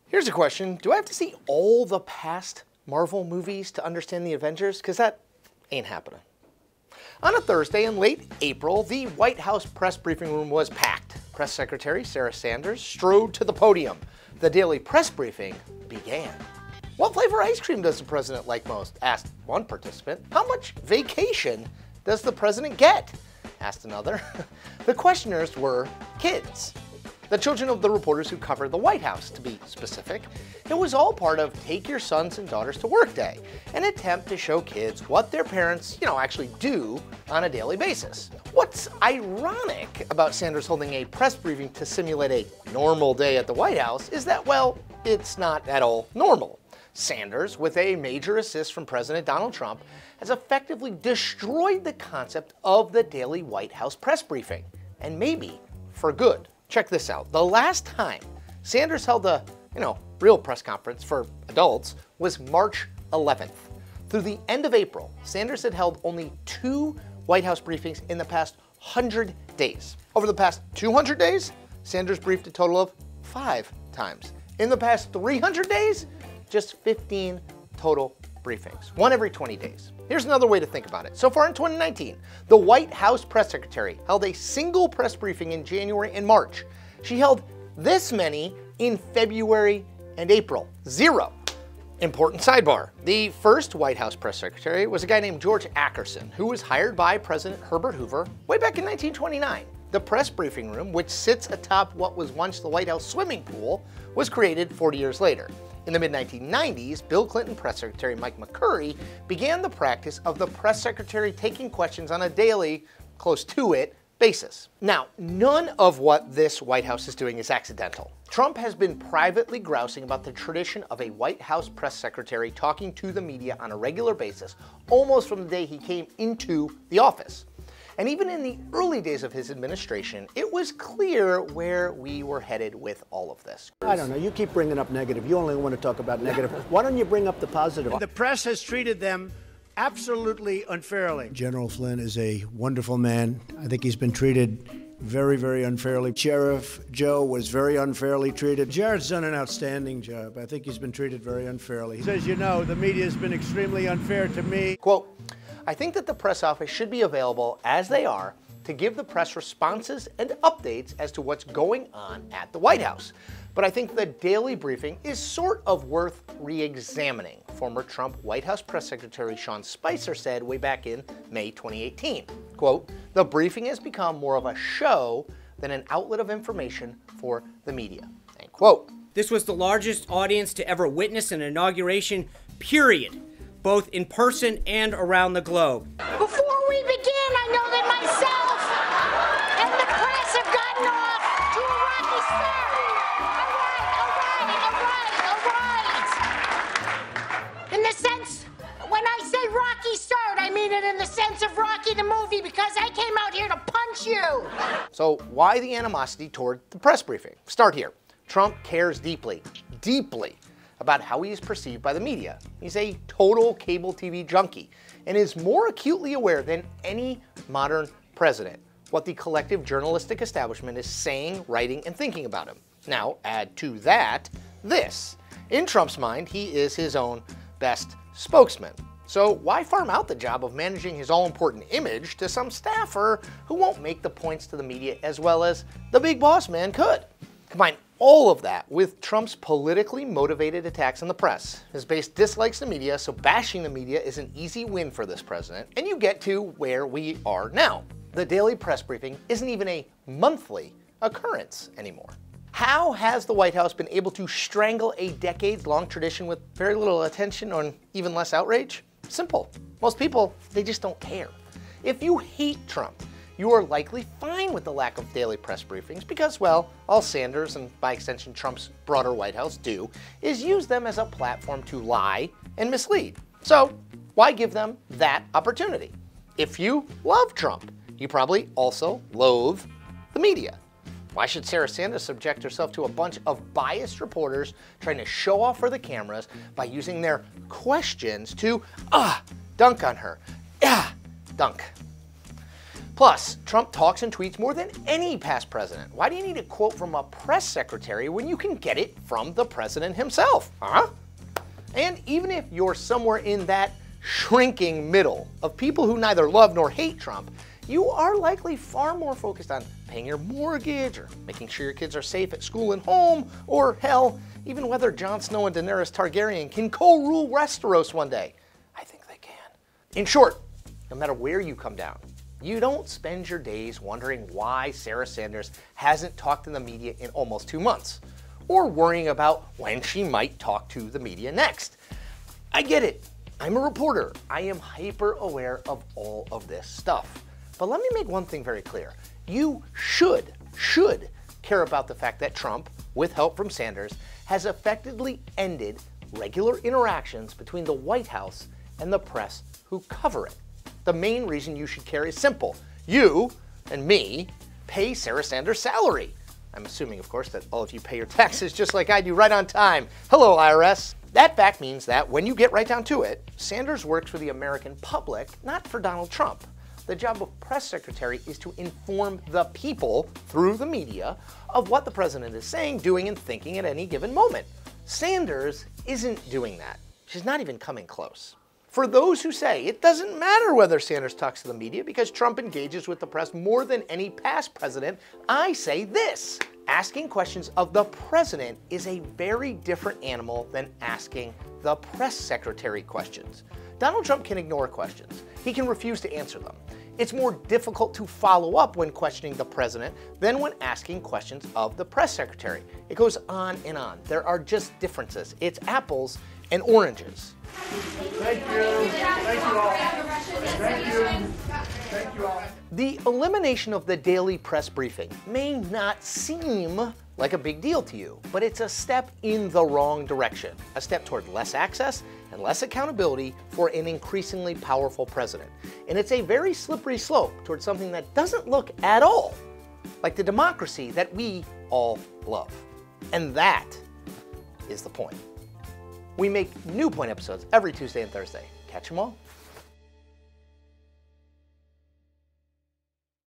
Here's a question. Do I have to see all the past Marvel movies to understand the Avengers? Because that ain't happening. On a Thursday in late April, the White House press briefing room was packed. Press Secretary Sarah Sanders strode to the podium. The daily press briefing began. What flavor ice cream does the president like most? Asked one participant. How much vacation does the president get? Asked another. The questioners were kids. The children of the reporters who covered the White House, to be specific. It was all part of Take Your Sons and Daughters to Work Day, an attempt to show kids what their parents, actually do on a daily basis. What's ironic about Sanders holding a press briefing to simulate a normal day at the White House is that, well, it's not at all normal. Sanders, with a major assist from President Donald Trump, has effectively destroyed the concept of the daily White House press briefing, and maybe for good. Check this out. The last time Sanders held a, real press conference for adults was March 11th. Through the end of April, Sanders had held only 2 White House briefings in the past 100 days. Over the past 200 days, Sanders briefed a total of 5 times. In the past 300 days, just 15 total briefings, 1 every 20 days. Here's another way to think about it. So far in 2019, the White House press secretary held a single press briefing in January and March. She held this many in February and April. 0. Important sidebar. The first White House press secretary was a guy named George Ackerson, who was hired by President Herbert Hoover way back in 1929. The press briefing room, which sits atop what was once the White House swimming pool, was created 40 years later. In the mid-1990s, Bill Clinton press secretary Mike McCurry began the practice of the press secretary taking questions on a daily, close to it, basis. Now, none of what this White House is doing is accidental. Trump has been privately grousing about the tradition of a White House press secretary talking to the media on a regular basis, almost from the day he came into the office. And even in the early days of his administration, it was clear where we were headed with all of this. I don't know. You keep bringing up negative. You only want to talk about negative. Why don't you bring up the positive? The press has treated them absolutely unfairly. General Flynn is a wonderful man. I think he's been treated very, very unfairly. Sheriff Joe was very unfairly treated. Jared's done an outstanding job. I think he's been treated very unfairly. He says, the media has been extremely unfair to me. Quote, I think that the press office should be available, as they are, to give the press responses and updates as to what's going on at the White House. But I think the daily briefing is sort of worth re-examining, former Trump White House press secretary Sean Spicer said way back in May 2018. Quote, the briefing has become more of a show than an outlet of information for the media. End quote. This was the largest audience to ever witness an inauguration, period, both in person and around the globe. Before we begin, I know that myself and the press have gotten off to a rocky start. All right. In the sense, when I say rocky start, I mean it in the sense of Rocky the movie, because I came out here to punch you. So why the animosity toward the press briefing? Start here. Trump cares deeply, deeply about how he is perceived by the media. He's a total cable TV junkie and is more acutely aware than any modern president what the collective journalistic establishment is saying, writing, and thinking about him. Now, add to that this. In Trump's mind, he is his own best spokesman. So why farm out the job of managing his all-important image to some staffer who won't make the points to the media as well as the big boss man could? Combine all of that with Trump's politically motivated attacks on the press. His base dislikes the media, so bashing the media is an easy win for this president, and you get to where we are now. The daily press briefing isn't even a monthly occurrence anymore. How has the White House been able to strangle a decades-long tradition with very little attention or even less outrage? Simple. Most people, they just don't care. If you hate Trump, you are likely fine with the lack of daily press briefings because, well, all Sanders and by extension Trump's broader White House do is use them as a platform to lie and mislead. So why give them that opportunity? If you love Trump, you probably also loathe the media. Why should Sarah Sanders subject herself to a bunch of biased reporters trying to show off for the cameras by using their questions to dunk on her? Dunk. Plus, Trump talks and tweets more than any past president. Why do you need a quote from a press secretary when you can get it from the president himself? And even if you're somewhere in that shrinking middle of people who neither love nor hate Trump, you are likely far more focused on paying your mortgage or making sure your kids are safe at school and home, or hell, even whether Jon Snow and Daenerys Targaryen can co-rule Westeros one day. I think they can. In short, no matter where you come down, you don't spend your days wondering why Sarah Sanders hasn't talked to the media in almost 2 months, or worrying about when she might talk to the media next. I get it. I'm a reporter. I am hyper aware of all of this stuff. But let me make one thing very clear. You should care about the fact that Trump, with help from Sanders, has effectively ended regular interactions between the White House and the press who cover it. The main reason you should care is simple. You and me pay Sarah Sanders' salary. I'm assuming, of course, that all of you pay your taxes just like I do, right on time. Hello, IRS. That fact means that when you get right down to it, Sanders works for the American public, not for Donald Trump. The job of press secretary is to inform the people, through the media, of what the president is saying, doing, and thinking at any given moment. Sanders isn't doing that. She's not even coming close. For those who say it doesn't matter whether Sanders talks to the media because Trump engages with the press more than any past president, I say this. Asking questions of the president is a very different animal than asking the press secretary questions. Donald Trump can ignore questions. He can refuse to answer them. It's more difficult to follow up when questioning the president than when asking questions of the press secretary. It goes on and on. There are just differences. It's apples and oranges. Thank you. Thank you all. Thank you. Thank you all. The elimination of the daily press briefing may not seem like a big deal to you, but it's a step in the wrong direction, a step toward less access and less accountability for an increasingly powerful president. And it's a very slippery slope towards something that doesn't look at all like the democracy that we all love. And that is the point. We make new Point episodes every Tuesday and Thursday. Catch them all.